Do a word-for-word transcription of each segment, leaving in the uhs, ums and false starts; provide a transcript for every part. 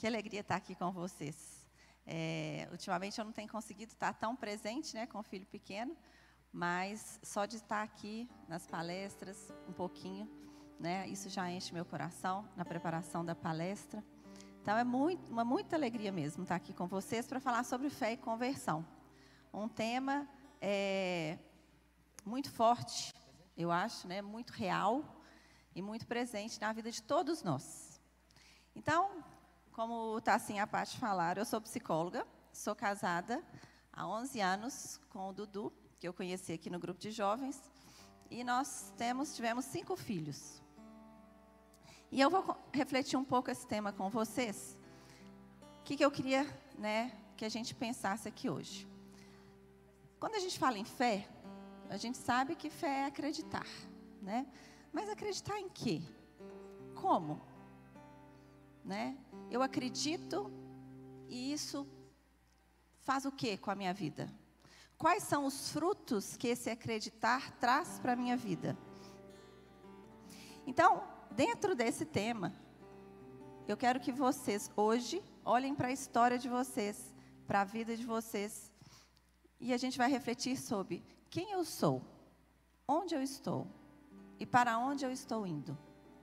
Que alegria estar aqui com vocês. É, ultimamente eu não tenho conseguido estar tão presente, né, com o filho pequeno, mas só de estar aqui nas palestras um pouquinho, né, isso já enche meu coração na preparação da palestra. Então é muito, uma muita alegria mesmo estar aqui com vocês para falar sobre fé e conversão. Um tema é, muito forte, eu acho, né, muito real e muito presente na vida de todos nós. Então, como o Tassinha e a Paty falaram, eu sou psicóloga, sou casada há onze anos com o Dudu, que eu conheci aqui no grupo de jovens, e nós temos, tivemos cinco filhos. E eu vou refletir um pouco esse tema com vocês. O que, que eu queria, né, que a gente pensasse aqui hoje. Quando a gente fala em fé, a gente sabe que fé é acreditar, né? Mas acreditar em quê? Como? Né? Eu acredito e isso faz o que com a minha vida? Quais são os frutos que esse acreditar traz para a minha vida? Então, dentro desse tema, eu quero que vocês hoje olhem para a história de vocês, para a vida de vocês, e a gente vai refletir sobre quem eu sou, onde eu estou e para onde eu estou indo.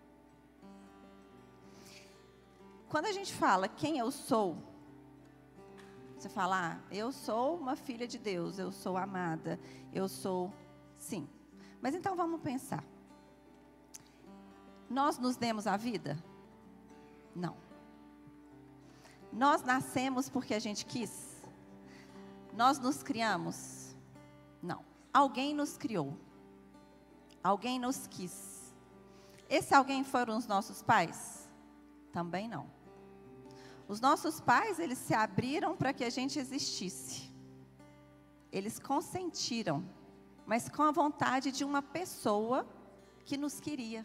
Quando a gente fala quem eu sou, você fala, ah, eu sou uma filha de Deus, eu sou amada, eu sou, sim. Mas então vamos pensar. Nós nos demos a vida? Não. Nós nascemos porque a gente quis? Nós nos criamos? Não. Alguém nos criou. Alguém nos quis. Esse alguém foram os nossos pais? Também não. Os nossos pais, eles se abriram para que a gente existisse. Eles consentiram, mas com a vontade de uma pessoa que nos queria.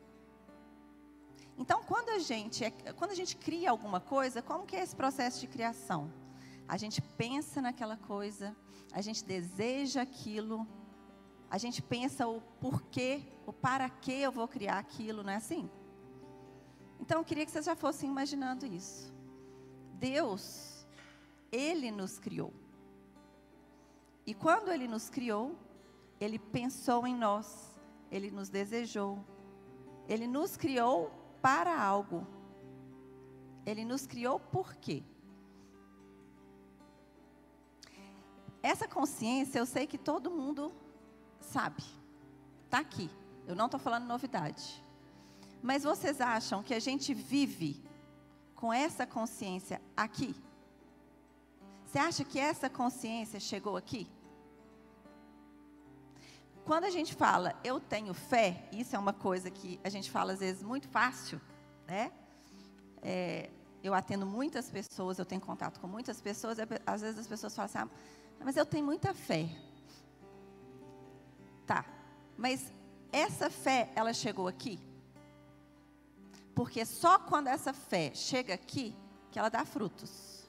Então, quando a gente, é, quando a gente cria alguma coisa, como que é esse processo de criação? A gente pensa naquela coisa, a gente deseja aquilo, a gente pensa o porquê, o para que eu vou criar aquilo, não é assim? Então, eu queria que vocês já fossem imaginando isso. Deus, Ele nos criou. E quando Ele nos criou, Ele pensou em nós, Ele nos desejou. Ele nos criou para algo. Ele nos criou por quê? Essa consciência, eu sei que todo mundo sabe. Está aqui. Eu não estou falando novidade. Mas vocês acham que a gente vive com essa consciência aqui? Você acha que essa consciência chegou aqui? Quando a gente fala, eu tenho fé, isso é uma coisa que a gente fala às vezes muito fácil, né? É, eu atendo muitas pessoas, eu tenho contato com muitas pessoas, às vezes as pessoas falam assim, ah, mas eu tenho muita fé. Tá, mas essa fé, ela chegou aqui? Porque só quando essa fé chega aqui, que ela dá frutos.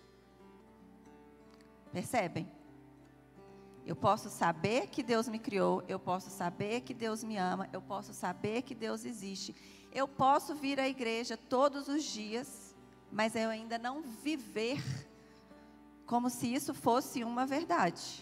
Percebem? Eu posso saber que Deus me criou, eu posso saber que Deus me ama, eu posso saber que Deus existe. Eu posso vir à igreja todos os dias, mas eu ainda não viver como se isso fosse uma verdade.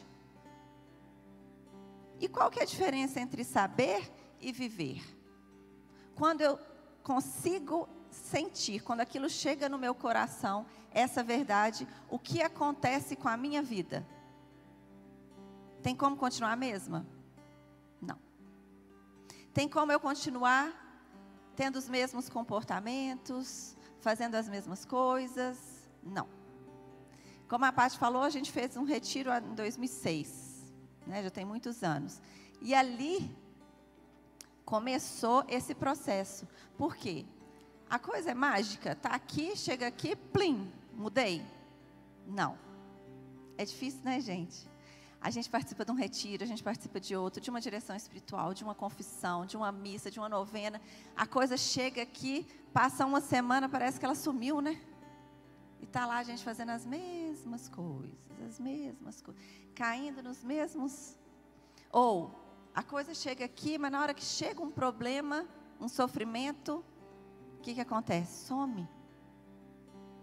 E qual que é a diferença entre saber e viver? Quando eu consigo sentir, quando aquilo chega no meu coração, essa verdade, o que acontece com a minha vida? Tem como continuar a mesma? Não. Tem como eu continuar tendo os mesmos comportamentos, fazendo as mesmas coisas? Não. Como a Paty falou, a gente fez um retiro em dois mil e seis, né? Já tem muitos anos. E ali começou esse processo. Por quê? A coisa é mágica, tá aqui, chega aqui, plim, mudei. Não. É difícil, né, gente? A gente participa de um retiro, a gente participa de outro, de uma direção espiritual, de uma confissão, de uma missa, de uma novena. A coisa chega aqui, passa uma semana, parece que ela sumiu, né? E tá lá a gente fazendo as mesmas coisas, as mesmas coisas, caindo nos mesmos. Ou a coisa chega aqui, mas na hora que chega um problema, um sofrimento, o que que acontece? Some.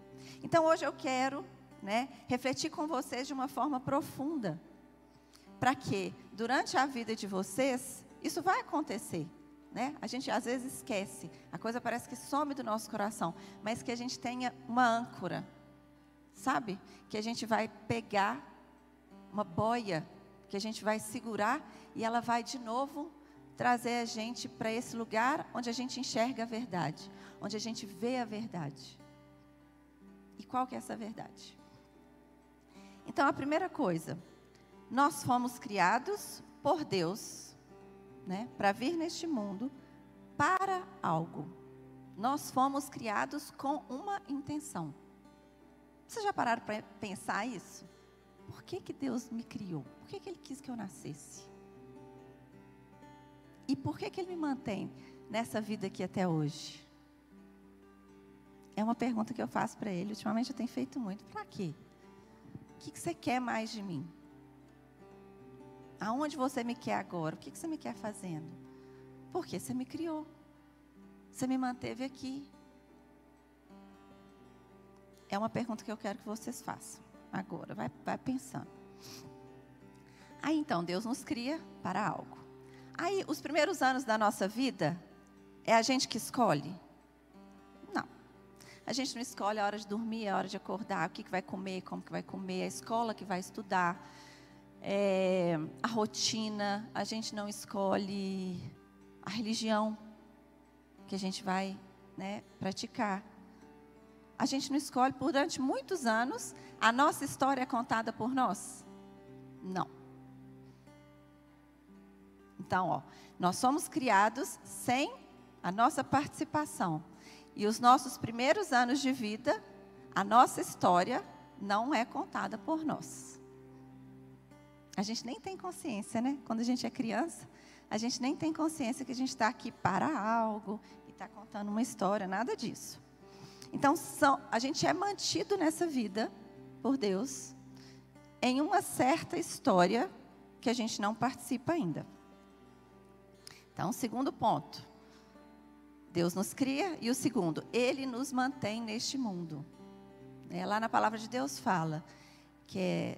Então hoje eu quero, né, refletir com vocês de uma forma profunda, para que durante a vida de vocês, isso vai acontecer, né? A gente às vezes esquece, a coisa parece que some do nosso coração, mas que a gente tenha uma âncora, sabe? Que a gente vai pegar uma boia, que a gente vai segurar e ela vai de novo trazer a gente para esse lugar onde a gente enxerga a verdade, onde a gente vê a verdade. E qual que é essa verdade? Então, a primeira coisa, nós fomos criados por Deus, né, para vir neste mundo para algo. Nós fomos criados com uma intenção. Vocês já pararam para pensar isso? Por que que Deus me criou? Por que que Ele quis que eu nascesse? E por que que Ele me mantém nessa vida aqui até hoje? É uma pergunta que eu faço para Ele. Ultimamente eu tenho feito muito. Para quê? O que que você quer mais de mim? Aonde você me quer agora? O que que você me quer fazendo? Porque você me criou. Você me manteve aqui. É uma pergunta que eu quero que vocês façam agora. Vai, vai pensando. Aí então, Deus nos cria para algo. Aí, os primeiros anos da nossa vida, é a gente que escolhe? Não. A gente não escolhe a hora de dormir, a hora de acordar, o que, que vai comer, como que vai comer, a escola que vai estudar, é, a rotina. A gente não escolhe a religião que a gente vai, né, praticar. A gente não escolhe, durante muitos anos, a nossa história é contada por nós? Não. Então, ó, nós somos criados sem a nossa participação. E os nossos primeiros anos de vida, a nossa história não é contada por nós. A gente nem tem consciência, né? Quando a gente é criança, a gente nem tem consciência que a gente está aqui para algo e está contando uma história, nada disso. Então, são, a gente é mantido nessa vida por Deus em uma certa história que a gente não participa ainda. Então, segundo ponto, Deus nos cria, e o segundo, Ele nos mantém neste mundo. É, lá na palavra de Deus fala que é,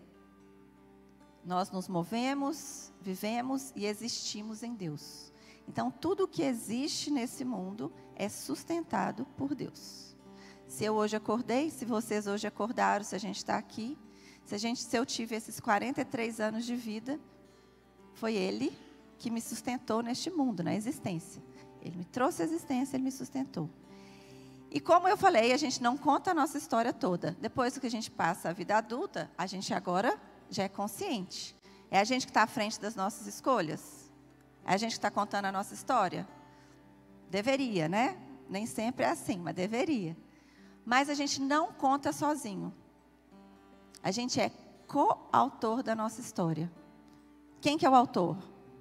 nós nos movemos, vivemos e existimos em Deus. Então, tudo que existe nesse mundo é sustentado por Deus. Se eu hoje acordei, se vocês hoje acordaram, se a gente está aqui, se, a gente, se eu tive esses quarenta e três anos de vida, foi Ele que me sustentou neste mundo, na existência. Ele me trouxe a existência, Ele me sustentou. E como eu falei, a gente não conta a nossa história toda. Depois que a gente passa a vida adulta, a gente agora já é consciente. É a gente que está à frente das nossas escolhas? É a gente que está contando a nossa história? Deveria, né? Nem sempre é assim, mas deveria. Mas a gente não conta sozinho. A gente é coautor da nossa história. Quem que é o autor?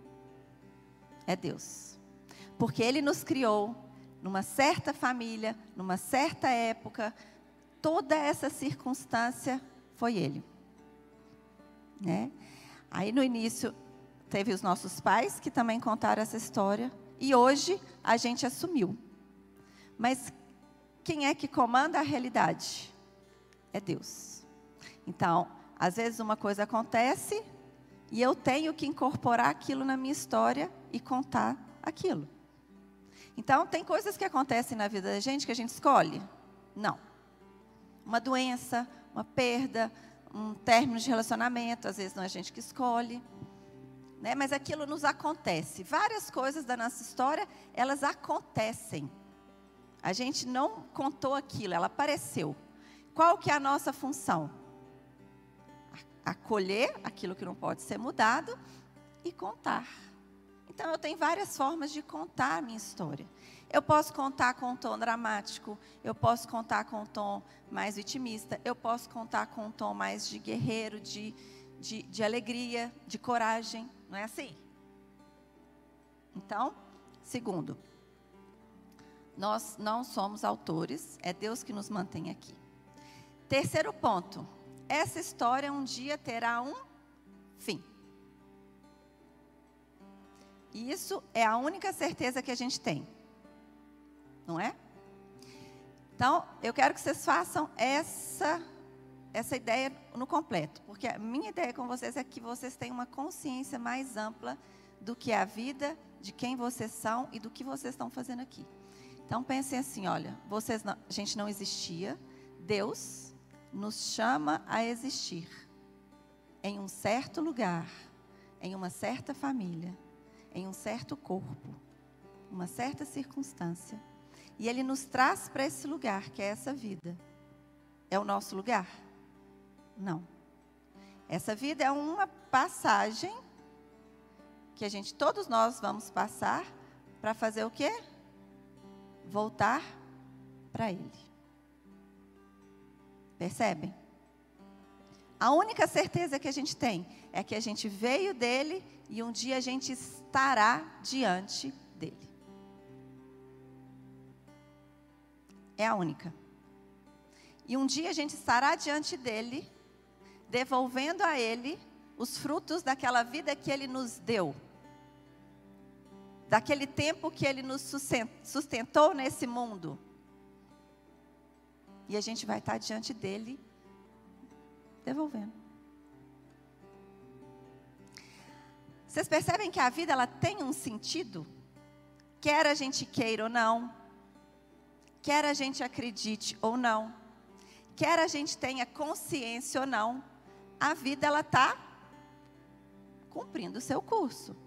É Deus. Porque Ele nos criou numa certa família, numa certa época. Toda essa circunstância foi Ele. Né? Aí no início teve os nossos pais que também contaram essa história. E hoje a gente assumiu. Mas quem é que comanda a realidade? É Deus. Então, às vezes uma coisa acontece e eu tenho que incorporar aquilo na minha história e contar aquilo. Então, tem coisas que acontecem na vida da gente que a gente escolhe? Não. Uma doença, uma perda, um término de relacionamento, às vezes não é a gente que escolhe. Né? Mas aquilo nos acontece. Várias coisas da nossa história, elas acontecem. A gente não contou aquilo, ela apareceu. Qual que é a nossa função? Acolher aquilo que não pode ser mudado e contar. Então, eu tenho várias formas de contar a minha história. Eu posso contar com um tom dramático, eu posso contar com um tom mais vitimista, eu posso contar com um tom mais de guerreiro, de, de, de alegria, de coragem. Não é assim? Então, segundo, nós não somos autores, é Deus que nos mantém aqui. Terceiro ponto, essa história um dia terá um fim. E isso é a única certeza que a gente tem. Não é? Então, eu quero que vocês façam essa, essa ideia no completo. Porque a minha ideia com vocês é que vocês tenham uma consciência mais ampla do que é a vida, de quem vocês são e do que vocês estão fazendo aqui. Então, pensem assim, olha, vocês não, a gente não existia, Deus nos chama a existir em um certo lugar, em uma certa família, em um certo corpo, uma certa circunstância. E Ele nos traz para esse lugar, que é essa vida. É o nosso lugar? Não. Essa vida é uma passagem que a gente, todos nós vamos passar para fazer o quê? Voltar para Ele. Percebem? A única certeza que a gente tem é que a gente veio dele e um dia a gente estará diante dele. É a única. E um dia a gente estará diante dele, devolvendo a ele os frutos daquela vida que ele nos deu. Daquele tempo que ele nos sustentou nesse mundo. E a gente vai estar diante dele, devolvendo. Vocês percebem que a vida ela tem um sentido? Quer a gente queira ou não. Quer a gente acredite ou não. Quer a gente tenha consciência ou não. A vida ela está cumprindo o seu curso.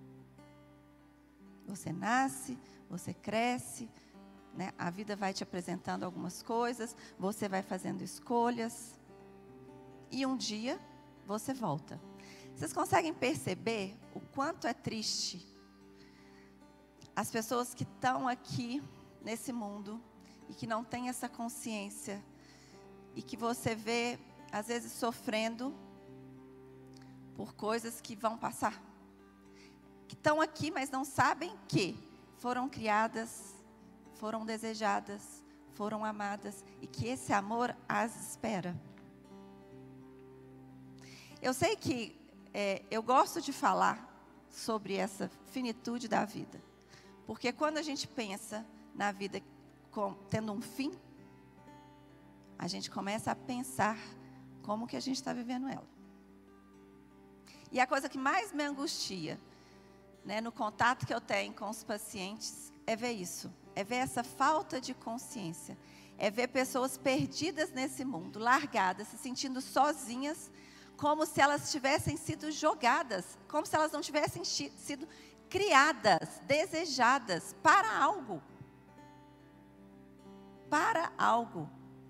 Você nasce, você cresce, né? A vida vai te apresentando algumas coisas, você vai fazendo escolhas. E um dia você volta. Vocês conseguem perceber o quanto é triste as pessoas que estão aqui nesse mundo e que não têm essa consciência e que você vê, às vezes, sofrendo por coisas que vão passar. Que estão aqui, mas não sabem que foram criadas, foram desejadas, foram amadas e que esse amor as espera. Eu sei que é, eu gosto de falar sobre essa finitude da vida. Porque quando a gente pensa na vida com, tendo um fim, a gente começa a pensar como que a gente está vivendo ela. E a coisa que mais me angustia, né, no contato que eu tenho com os pacientes, é ver isso. É ver essa falta de consciência. É ver pessoas perdidas nesse mundo, largadas, se sentindo sozinhas, como se elas tivessem sido jogadas, como se elas não tivessem sido criadas, desejadas para algo. Para algo.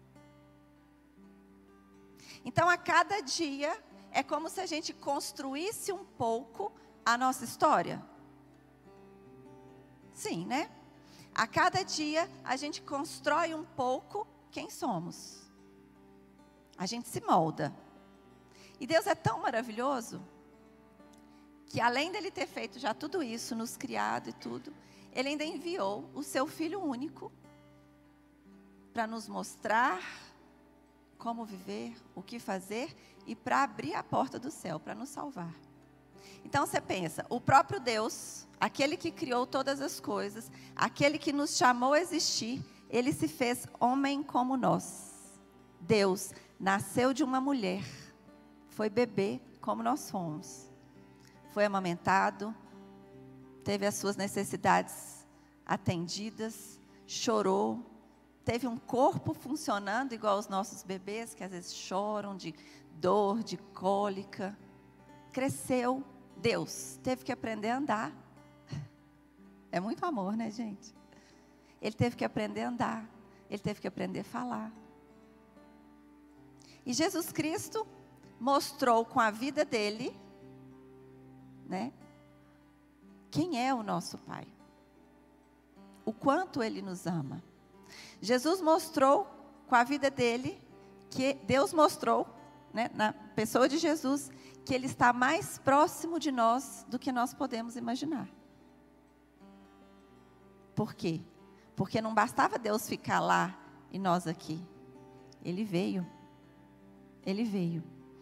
Então, a cada dia, é como se a gente construísse um pouco a nossa história. Sim, né? A cada dia, a gente constrói um pouco quem somos. A gente se molda. E Deus é tão maravilhoso, que além dele ter feito já tudo isso, nos criado e tudo, ele ainda enviou o seu Filho único, para nos mostrar como viver, o que fazer, e para abrir a porta do céu, para nos salvar. Então você pensa, o próprio Deus, aquele que criou todas as coisas, aquele que nos chamou a existir, ele se fez homem como nós. Deus nasceu de uma mulher, foi bebê como nós fomos. Foi amamentado, teve as suas necessidades atendidas, chorou, teve um corpo funcionando igual os nossos bebês, que às vezes choram de dor, de cólica. Cresceu, Deus teve que aprender a andar. É muito amor, né, gente? Ele teve que aprender a andar, ele teve que aprender a falar. E Jesus Cristo mostrou com a vida dele, né, quem é o nosso Pai. O quanto Ele nos ama. Jesus mostrou com a vida dele, que Deus mostrou, né, na pessoa de Jesus, que Ele está mais próximo de nós do que nós podemos imaginar. Por quê? Porque não bastava Deus ficar lá e nós aqui. Ele veio. Ele veio.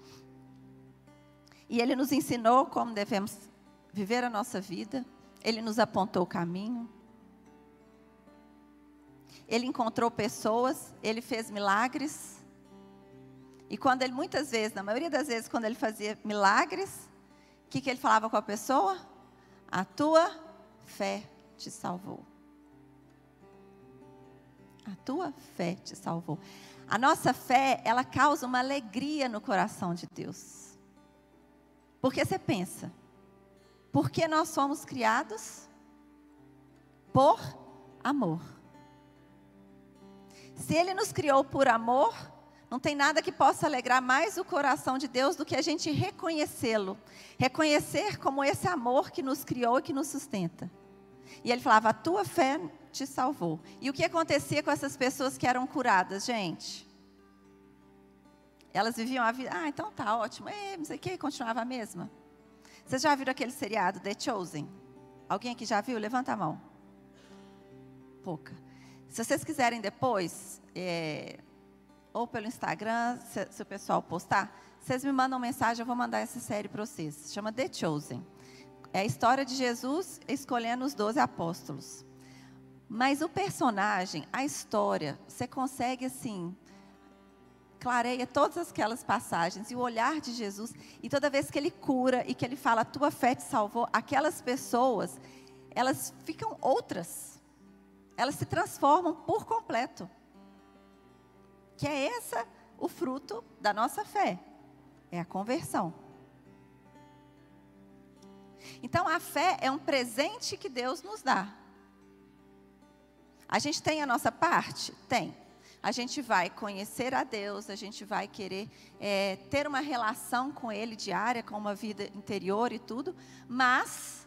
E Ele nos ensinou como devemos viver a nossa vida. Ele nos apontou o caminho. ele encontrou pessoas, ele fez milagres. E quando ele, muitas vezes, na maioria das vezes, quando ele fazia milagres, o que, que ele falava com a pessoa? A tua fé te salvou. A tua fé te salvou. A nossa fé, ela causa uma alegria no coração de Deus. Porque você pensa, por que nós somos criados? Por amor. Se Ele nos criou por amor, não tem nada que possa alegrar mais o coração de Deus do que a gente reconhecê-lo. Reconhecer como esse amor que nos criou e que nos sustenta. E Ele falava, a tua fé te salvou. E o que acontecia com essas pessoas que eram curadas, gente? Elas viviam a vida, ah, então tá ótimo, é, não sei o que, continuava a mesma. Vocês já viram aquele seriado, The Chosen? Alguém aqui já viu? Levanta a mão. Pouca. Se vocês quiserem depois, é, ou pelo Instagram, se, se o pessoal postar, vocês me mandam mensagem, eu vou mandar essa série para vocês. Chama The Chosen. É a história de Jesus escolhendo os doze apóstolos. Mas o personagem, a história, você consegue assim, clareia todas aquelas passagens e o olhar de Jesus. E toda vez que Ele cura e que Ele fala, a tua fé te salvou, aquelas pessoas, elas ficam outras. Elas se transformam por completo. Que é esse o fruto da nossa fé. É a conversão. Então a fé é um presente que Deus nos dá. A gente tem a nossa parte? Tem. A gente vai conhecer a Deus, a gente vai querer é, ter uma relação com Ele diária, com uma vida interior e tudo, mas,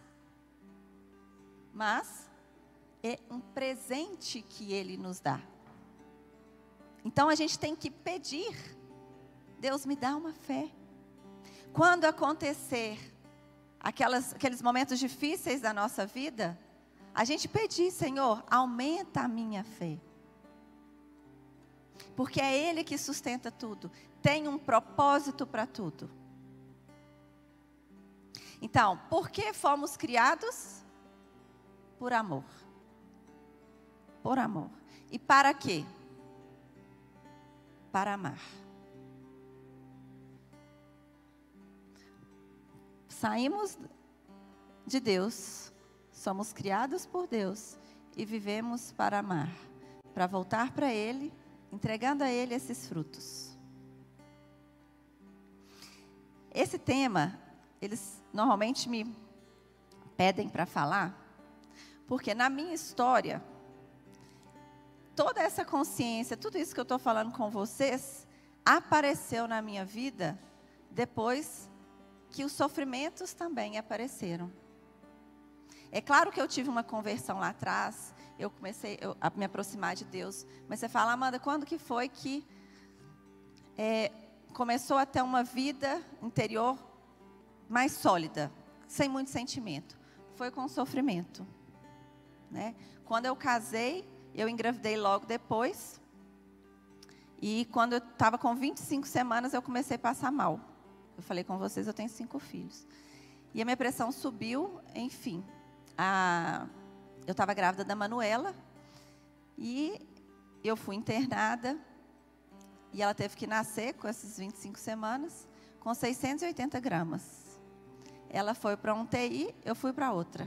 mas é um presente que Ele nos dá. Então a gente tem que pedir, Deus me dá uma fé. Quando acontecer aquelas, aqueles momentos difíceis da nossa vida, a gente pedir, Senhor, aumenta a minha fé. Porque é Ele que sustenta tudo. Tem um propósito para tudo. Então, por que fomos criados? Por amor. Por amor. E para quê? Para amar. Saímos de Deus, somos criados por Deus e vivemos para amar, para voltar para Ele, entregando a Ele esses frutos. Esse tema, eles normalmente me pedem para falar, porque na minha história, toda essa consciência, tudo isso que eu estou falando com vocês, apareceu na minha vida depois que os sofrimentos também apareceram. É claro que eu tive uma conversão lá atrás, eu comecei eu, a me aproximar de Deus, mas você fala, Amanda, quando que foi que é, começou a ter uma vida interior mais sólida, sem muito sentimento? Foi com o sofrimento, né? Quando eu casei, eu engravidei logo depois, e quando eu estava com vinte e cinco semanas, eu comecei a passar mal. Eu falei com vocês, eu tenho cinco filhos. E a minha pressão subiu, enfim. A, eu estava grávida da Manuela, e eu fui internada, e ela teve que nascer com essas vinte e cinco semanas, com seiscentos e oitenta gramas. Ela foi para um T I, eu fui para outra.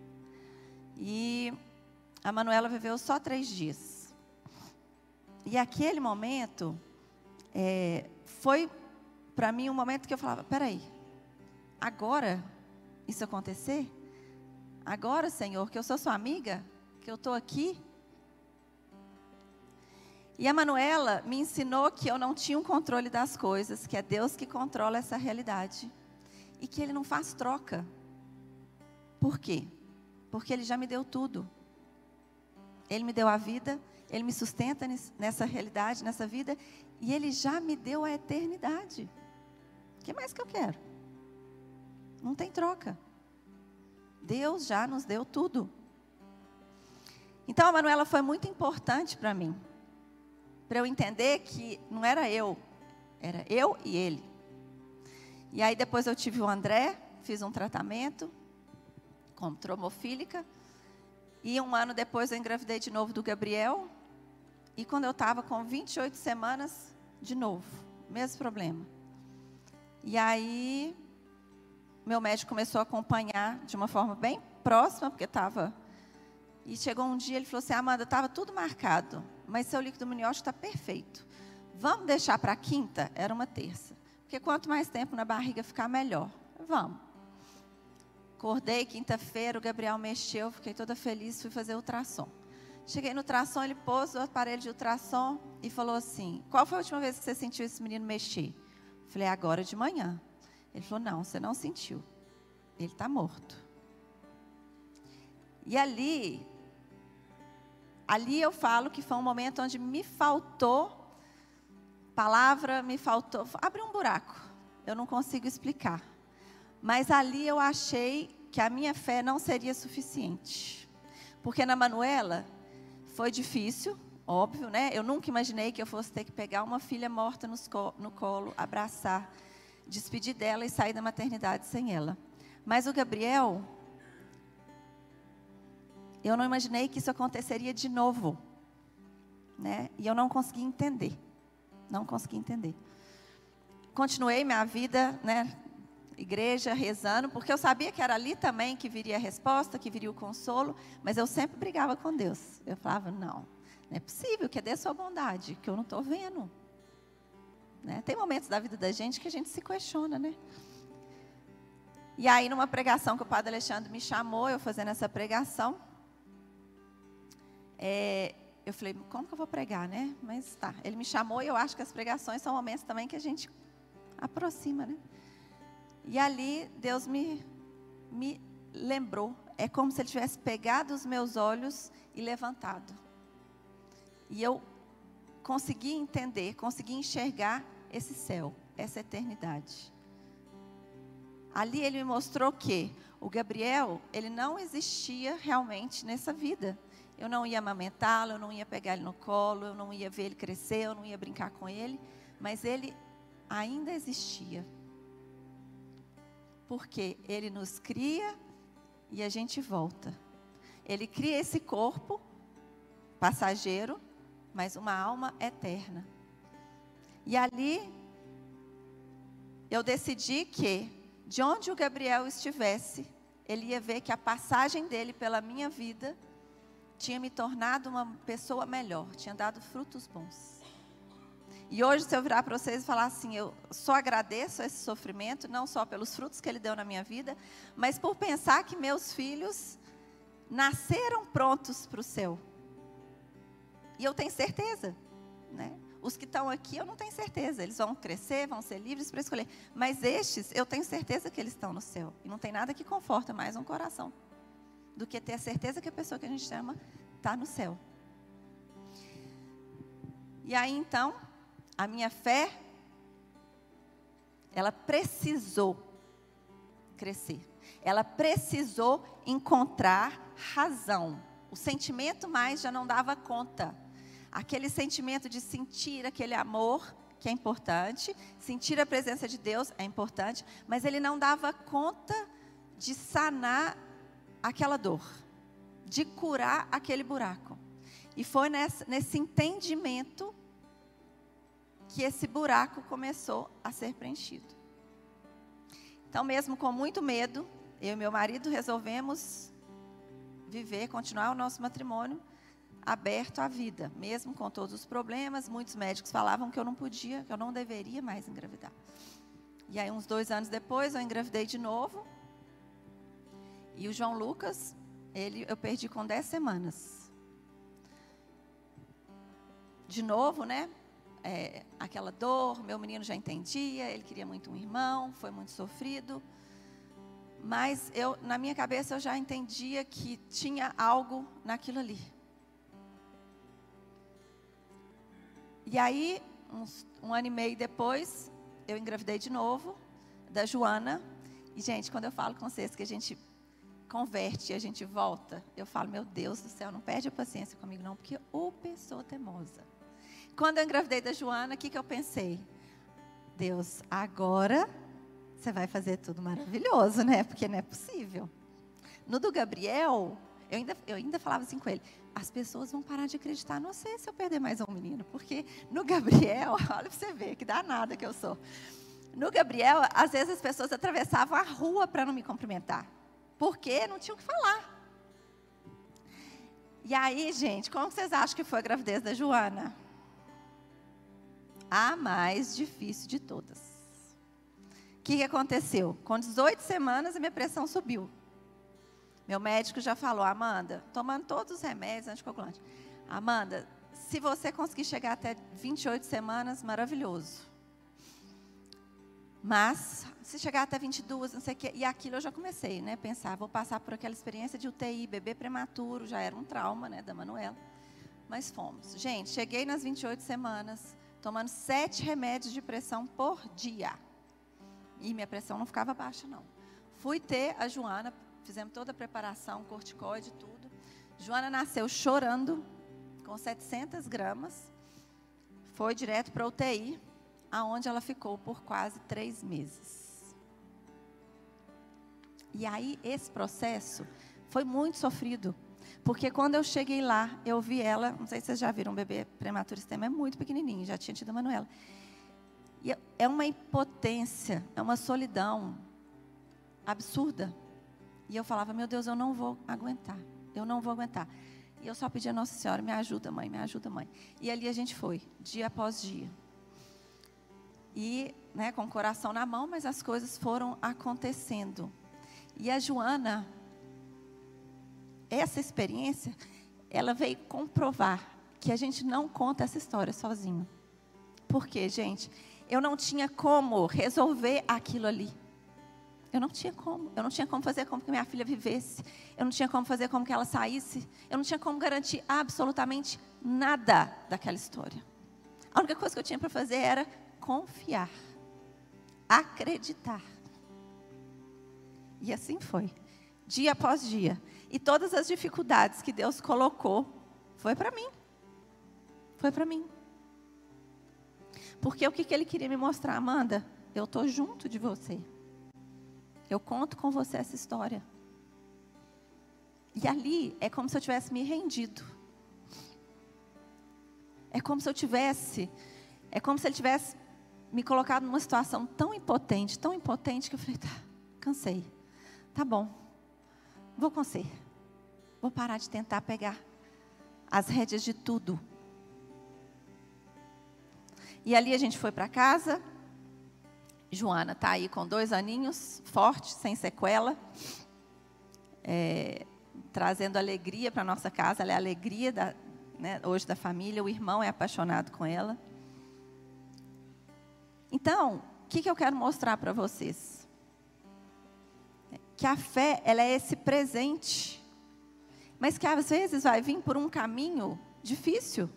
E a Manuela viveu só três dias. E aquele momento, é, foi para mim um momento que eu falava, peraí, agora isso acontecer? Agora, Senhor, que eu sou sua amiga, que eu estou aqui. E a Manuela me ensinou que eu não tinha um controle das coisas, que é Deus que controla essa realidade. E que Ele não faz troca. Por quê? Porque Ele já me deu tudo. Ele me deu a vida, Ele me sustenta nessa realidade, nessa vida, e Ele já me deu a eternidade. O que mais que eu quero? Não tem troca. Deus já nos deu tudo. Então a Manuela foi muito importante para mim, para eu entender que não era eu, era eu e Ele. E aí depois eu tive o André, fiz um tratamento como trombofílica, e um ano depois eu engravidei de novo do Gabriel, E quando eu estava com vinte e oito semanas, de novo, mesmo problema. E aí, meu médico começou a acompanhar de uma forma bem próxima, porque estava... E chegou um dia, ele falou assim, Amanda, estava tudo marcado, mas seu líquido amniótico está perfeito. Vamos deixar para a quinta? Era uma terça. Porque quanto mais tempo na barriga ficar, melhor. Vamos. Acordei quinta-feira, o Gabriel mexeu, fiquei toda feliz, fui fazer ultrassom. Cheguei no ultrassom, ele pôs o aparelho de ultrassom e falou assim, qual foi a última vez que você sentiu esse menino mexer? Falei, agora de manhã. Ele falou, não, você não sentiu. Ele está morto. E ali... Ali eu falo que foi um momento onde me faltou palavra, me faltou... Abriu um buraco, eu não consigo explicar. Mas ali eu achei que a minha fé não seria suficiente. Porque na Manuela foi difícil, óbvio, né? Eu nunca imaginei que eu fosse ter que pegar uma filha morta nos co- no colo, abraçar, despedir dela e sair da maternidade sem ela. Mas o Gabriel... Eu não imaginei que isso aconteceria de novo, né? E eu não consegui entender, não consegui entender. Continuei minha vida, né, igreja, rezando, porque eu sabia que era ali também que viria a resposta, que viria o consolo, mas eu sempre brigava com Deus. Eu falava, não, não é possível, que é dê sua bondade, que eu não estou vendo. Né? Tem momentos da vida da gente que a gente se questiona, né? E aí, numa pregação que o padre Alexandre me chamou, eu fazendo essa pregação, É, eu falei, como que eu vou pregar, né? Mas tá, ele me chamou e eu acho que as pregações são momentos também que a gente aproxima, né? E ali Deus me, me lembrou, é como se ele tivesse pegado os meus olhos e levantado. E eu consegui entender, consegui enxergar esse céu, essa eternidade. Ali ele me mostrou que o Gabriel, ele não existia realmente nessa vida. Eu não ia amamentá-lo, eu não ia pegar ele no colo, eu não ia ver ele crescer, eu não ia brincar com ele, mas ele ainda existia. Porque ele nos cria e a gente volta. Ele cria esse corpo passageiro, mas uma alma eterna. E ali eu decidi que, de onde o Gabriel estivesse, ele ia ver que a passagem dele pela minha vida tinha me tornado uma pessoa melhor, tinha dado frutos bons. E hoje, se eu virar para vocês e falar assim, eu só agradeço esse sofrimento, não só pelos frutos que ele deu na minha vida, mas por pensar que meus filhos nasceram prontos para o céu. E eu tenho certeza, né? Os que estão aqui, eu não tenho certeza, eles vão crescer, vão ser livres para escolher. Mas estes, eu tenho certeza que eles estão no céu. E não tem nada que conforta mais um coração do que ter a certeza que a pessoa que a gente ama está no céu. E aí então, a minha fé, ela precisou crescer. Ela precisou encontrar razão. O sentimento mais já não dava conta. Aquele sentimento de sentir aquele amor, que é importante, sentir a presença de Deus é importante, mas ele não dava conta de sanar aquela dor, de curar aquele buraco. E foi nesse, nesse entendimento que esse buraco começou a ser preenchido. Então, mesmo com muito medo, eu e meu marido resolvemos viver, continuar o nosso matrimônio aberto à vida, mesmo com todos os problemas. Muitos médicos falavam que eu não podia, que eu não deveria mais engravidar. E aí, uns dois anos depois, eu engravidei de novo. E o João Lucas, ele, eu perdi com dez semanas. De novo, né? É, aquela dor, meu menino já entendia, ele queria muito um irmão, foi muito sofrido. Mas eu, na minha cabeça eu já entendia que tinha algo naquilo ali. E aí, uns, um ano e meio depois, eu engravidei de novo, da Joana. E, gente, quando eu falo com vocês que a gente converte e a gente volta, eu falo, meu Deus do céu, não perde a paciência comigo não, porque ô pessoa teimosa. Quando eu engravidei da Joana, o que, que eu pensei? Deus, agora você vai fazer tudo maravilhoso, né? Porque não é possível. No do Gabriel, Eu ainda, eu ainda falava assim com ele, as pessoas vão parar de acreditar no você se eu perder mais um menino. Porque no Gabriel, olha para você ver, que danada que eu sou. No Gabriel, às vezes as pessoas atravessavam a rua para não me cumprimentar. Porque não tinham o que falar. E aí, gente, como vocês acham que foi a gravidez da Joana? A mais difícil de todas. O que, que aconteceu? Com dezoito semanas, a minha pressão subiu. Meu médico já falou, Amanda, tomando todos os remédios anticoagulantes. Amanda, se você conseguir chegar até vinte e oito semanas, maravilhoso. Mas, se chegar até vinte e duas, não sei o quê, e aquilo eu já comecei, né, pensar, vou passar por aquela experiência de U T I, bebê prematuro, já era um trauma, né, da Manuela. Mas fomos. Gente, cheguei nas vinte e oito semanas, tomando sete remédios de pressão por dia. E minha pressão não ficava baixa, não. Fui ter a Joana, fizemos toda a preparação, corticoide, tudo. Joana nasceu chorando, com setecentas gramas. Foi direto para a U T I, aonde ela ficou por quase três meses. E aí, esse processo foi muito sofrido. Porque quando eu cheguei lá, eu vi ela, não sei se vocês já viram, um bebê prematuro, esse tema é muito pequenininho, já tinha tido a Manuela. E é uma impotência, é uma solidão absurda. E eu falava, meu Deus, eu não vou aguentar, eu não vou aguentar. E eu só pedia, Nossa Senhora, me ajuda, mãe, me ajuda, mãe. E ali a gente foi, dia após dia. E, né, com o coração na mão, mas as coisas foram acontecendo. E a Joana, essa experiência, ela veio comprovar que a gente não conta essa história sozinho. Por quê, gente? Eu não tinha como resolver aquilo ali. Eu não tinha como. Eu não tinha como fazer com que minha filha vivesse. Eu não tinha como fazer com que ela saísse. Eu não tinha como garantir absolutamente nada daquela história. A única coisa que eu tinha para fazer era confiar. Acreditar. E assim foi. Dia após dia. E todas as dificuldades que Deus colocou, foi para mim. Foi para mim. Porque o que, que Ele queria me mostrar? Amanda, eu estou junto de você. Eu conto com você essa história. E ali é como se eu tivesse me rendido. É como se eu tivesse, é como se Ele tivesse me colocado numa situação tão impotente, tão impotente, que eu falei, tá, cansei. Tá bom, vou com você. Vou parar de tentar pegar as rédeas de tudo. E ali a gente foi para casa. Joana está aí com dois aninhos, forte, sem sequela, é, trazendo alegria para a nossa casa. Ela é a alegria da, né, hoje da família. O irmão é apaixonado com ela. Então, o que, que eu quero mostrar para vocês? Que a fé, ela é esse presente, mas que às vezes vai vir por um caminho difícil.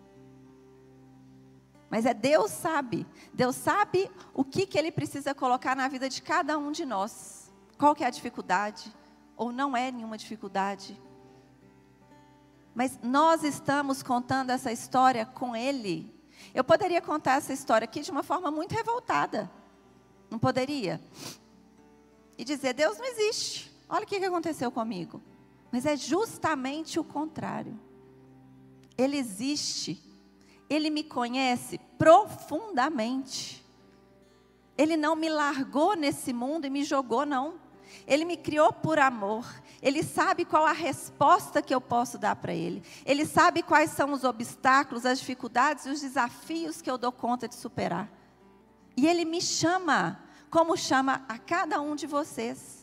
Mas é Deus sabe, Deus sabe o que, que Ele precisa colocar na vida de cada um de nós. Qual que é a dificuldade, ou não é nenhuma dificuldade. Mas nós estamos contando essa história com Ele. Eu poderia contar essa história aqui de uma forma muito revoltada. Não poderia? E dizer, Deus não existe. Olha o que, que aconteceu comigo. Mas é justamente o contrário. Ele existe. Ele me conhece profundamente. Ele não me largou nesse mundo e me jogou, não. Ele me criou por amor. Ele sabe qual a resposta que eu posso dar para Ele. Ele sabe quais são os obstáculos, as dificuldades e os desafios que eu dou conta de superar. E Ele me chama, como chama a cada um de vocês.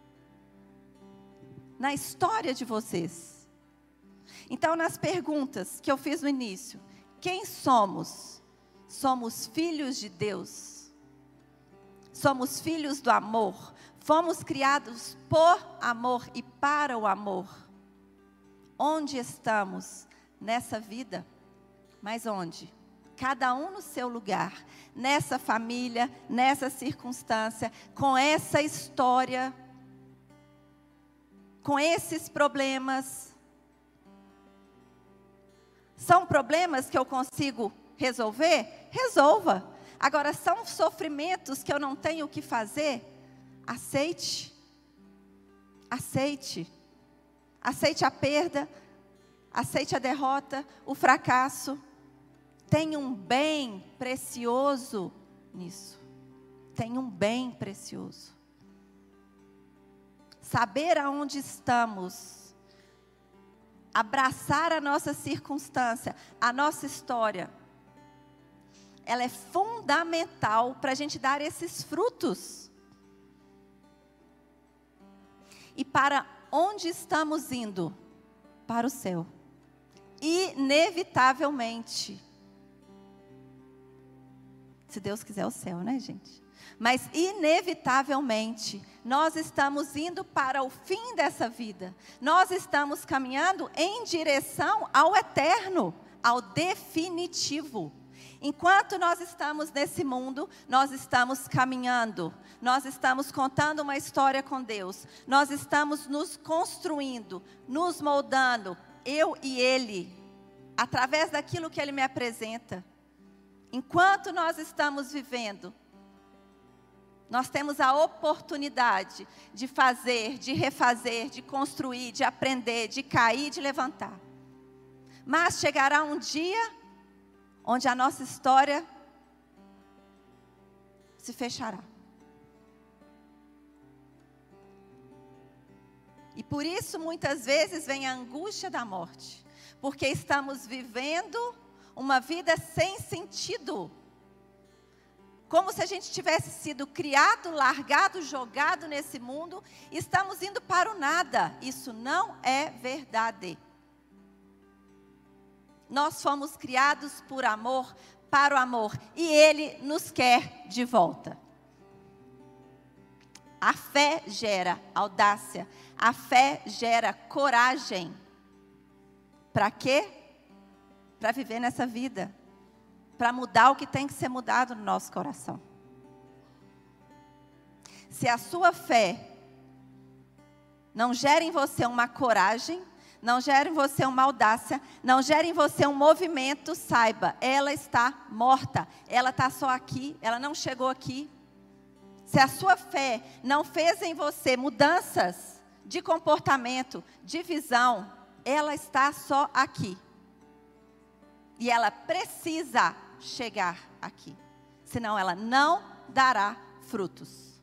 Na história de vocês. Então, nas perguntas que eu fiz no início. Quem somos? Somos filhos de Deus. Somos filhos do amor. Fomos criados por amor e para o amor. Onde estamos nessa vida? Mas onde? Cada um no seu lugar. Nessa família, nessa circunstância, com essa história, com esses problemas. São problemas que eu consigo resolver? Resolva. Agora, são sofrimentos que eu não tenho o que fazer? Aceite. Aceite. aceite a perda, aceite a derrota, o fracasso. Tem um bem precioso nisso. Tem um bem precioso. Saber aonde estamos, abraçar a nossa circunstância, a nossa história, ela é fundamental para a gente dar esses frutos. E para onde estamos indo? Para o céu. Inevitavelmente. Se Deus quiser, o céu, né, gente? Mas inevitavelmente, nós estamos indo para o fim dessa vida. Nós estamos caminhando em direção ao eterno, ao definitivo. Enquanto nós estamos nesse mundo, nós estamos caminhando, nós estamos contando uma história com Deus, nós estamos nos construindo, nos moldando, eu e Ele, através daquilo que Ele me apresenta. Enquanto nós estamos vivendo, nós temos a oportunidade de fazer, de refazer, de construir, de aprender, de cair, de levantar. Mas chegará um dia onde a nossa história se fechará. E por isso muitas vezes vem a angústia da morte, porque estamos vivendo uma vida sem sentido. Como se a gente tivesse sido criado, largado, jogado nesse mundo, e estamos indo para o nada. Isso não é verdade. Nós fomos criados por amor, para o amor, e Ele nos quer de volta. A fé gera audácia, a fé gera coragem. Para quê? Para viver nessa vida, para mudar o que tem que ser mudado no nosso coração. Se a sua fé não gera em você uma coragem, não gera em você uma audácia, não gera em você um movimento, saiba, ela está morta, ela está só aqui, ela não chegou aqui. Se a sua fé não fez em você mudanças de comportamento, de visão, ela está só aqui. E ela precisa chegar aqui, senão ela não dará frutos.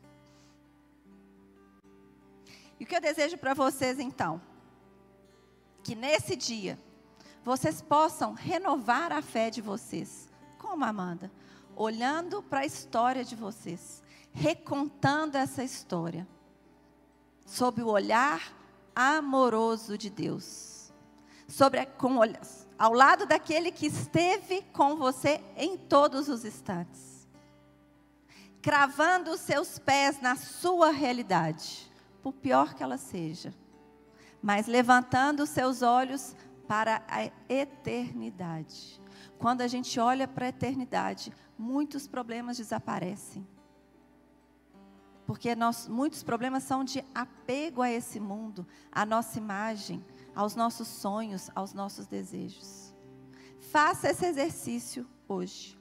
E o que eu desejo para vocês então? Que nesse dia, vocês possam renovar a fé de vocês. Como, Amanda? Olhando para a história de vocês, recontando essa história, sob o olhar amoroso de Deus, sobre, com, ao lado daquele que esteve com você em todos os instantes, cravando os seus pés na sua realidade, por pior que ela seja, mas levantando os seus olhos para a eternidade. Quando a gente olha para a eternidade, muitos problemas desaparecem. Porque nós, muitos problemas são de apego a esse mundo, à nossa imagem, aos nossos sonhos, aos nossos desejos. Faça esse exercício hoje.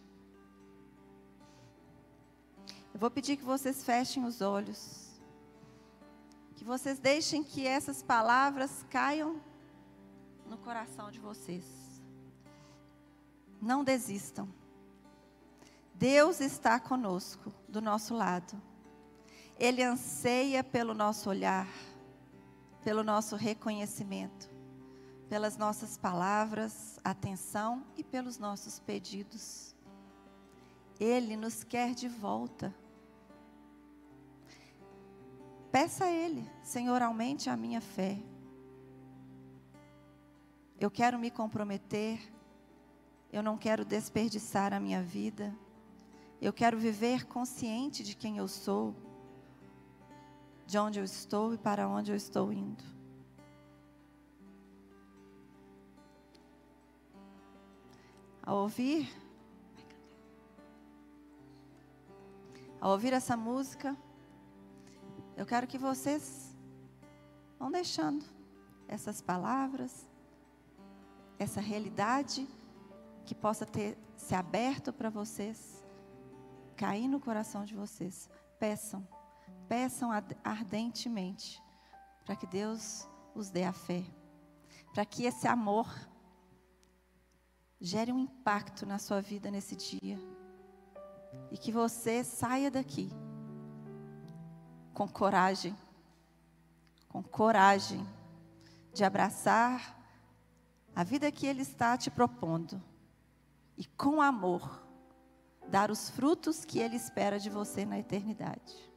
Eu vou pedir que vocês fechem os olhos. Que vocês deixem que essas palavras caiam no coração de vocês. Não desistam. Deus está conosco, do nosso lado. Ele anseia pelo nosso olhar, pelo nosso reconhecimento, pelas nossas palavras, atenção e pelos nossos pedidos. Ele nos quer de volta. Peça a Ele, Senhor, aumente a minha fé. Eu quero me comprometer, eu não quero desperdiçar a minha vida. Eu quero viver consciente de quem eu sou, de onde eu estou e para onde eu estou indo. Ao ouvir, ao ouvir essa música, eu quero que vocês vão deixando essas palavras, essa realidade que possa ter se aberto para vocês, cair no coração de vocês. Peçam, peçam ardentemente, para que Deus os dê a fé, para que esse amor gere um impacto na sua vida nesse dia, e que você saia daqui com coragem, com coragem de abraçar a vida que Ele está te propondo, e com amor, dar os frutos que Ele espera de você na eternidade.